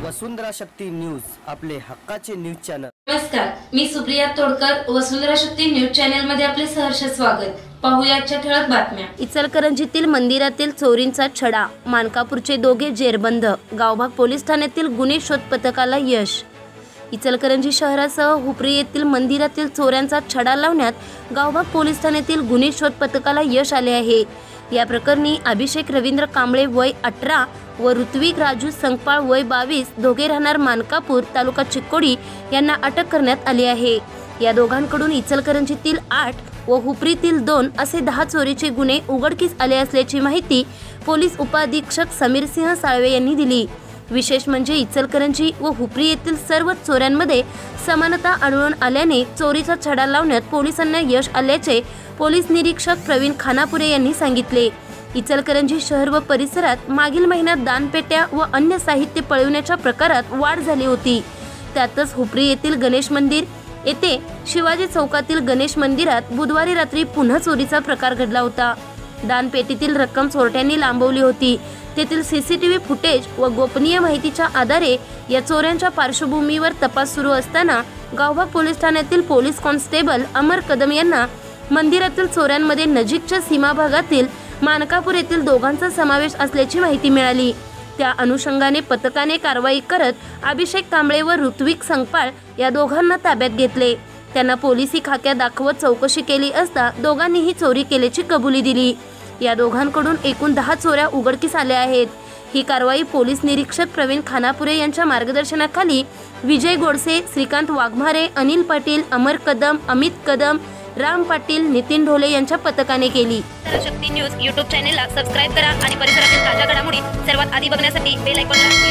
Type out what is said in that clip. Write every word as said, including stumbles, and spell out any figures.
वसुंधरा Shakti news, आपले हक्काचे news channel. नमस्कार, मी सुप्रिया तोडकर, वसुंधरा शक्ती न्यूज चॅनल मध्ये आपले सहर्ष स्वागत। पाहूया आजच्या ठळक बातम्या। इचलकरंजीतील मंदिरातील चोरींचा छडा, मानकापूरचे दोघे जेरबंद, गावभाग पोलीस ठाण्यातील गुन्हे शोध पथकाला यश। इचलकरंजी शहरासह हुपरी येथील मंदिरातील चोऱ्यांचा छडा लावण्यात गावभाग पोलीस ठाण्यातील गुन्हे शोध पथकाला यश आले आहे। या प्रकरणी अभिषेक रवींद्र कांबळे वय अठरा व ऋत्विक राजू संकपाळ वय बावीस दोघे राहणार मानकापूर तालुका चिक्कोडी यांना अटक करण्यात आली आहे। या दोघांकडून इचलकरंजीतील आठ व हुपरीतील दोन असे दहा चोरीचे गुन्हे उघडकीस आले असल्याची माहिती पोलीस उपअधीक्षक समीर सिंह साळवे यांनी दिली। विशेष म्हणजे इचलकरंजी व हुपरी येथील सर्व चोऱ्यांमध्ये समानता आढळून आल्याने चोरीचा छडा लावण्यात पोलिसांना यश आल्याचे पोलीस निरीक्षक प्रवीण खानापुरे यांनी सांगितले। इचलकरंजी शहर व परिसरात मागील महिन्यात दानपेट्या व अन्य साहित्य पळविण्याच्या प्रकारात वाढ झाली होती। त्यातच हुपरी येथील गणेश मंदिर येथे शिवाजी चौकातील गणेश मंदिरात बुधवारी रात्री पुन्हा चोरीचा प्रकार घडला होता। दानपेटीतील रक्कम चोरट्यांनी लांबवली होती। तेथील सीसीटीव्ही फुटेज व गोपनीय माहितीच्या आधारे या चोऱ्यांच्या पार्श्वभूमीवर तपास सुरू असताना गावभाग पोलीस ठाण्यातील पोलीस कॉन्स्टेबल अमर कदम यांना मंदिरातील चोऱ्यांमध्ये नजीकच्या सीमा भागातील मानकापूर येथील दोघांचा समावेश असल्याची माहिती मिळाली। त्या अनुषंगाने पथकाने कारवाई करत अभिषेक कांबळे व ऋत्विक संकपाळ या दोघांना ताब्यात घेतले। त्यांना पोलिसी खाक्या दाखवत चौकशी केली असता दोघांनीही चोरी केल्याची कबुली दिली। या दोघांकडून एकूण दहा चोऱ्या उघडकीस आल्या आहेत। ही कारवाई पोलीस निरीक्षक प्रवीण खानापुरे यांच्या मार्गदर्शनाखाली विजय गोडसे, श्रीकांत वाघमारे, अनिल पाटील, अमर कदम, अमित कदम, राम पाटील, नितीन ढोले यांच्या पथकाने केली। शक्ती न्यूज यूट्यूब चॅनेलला सबस्क्राइब करा आणि परिसरातील ताज्या घडामोडी सर्वात आधी बघण्यासाठी बेल आयकॉनला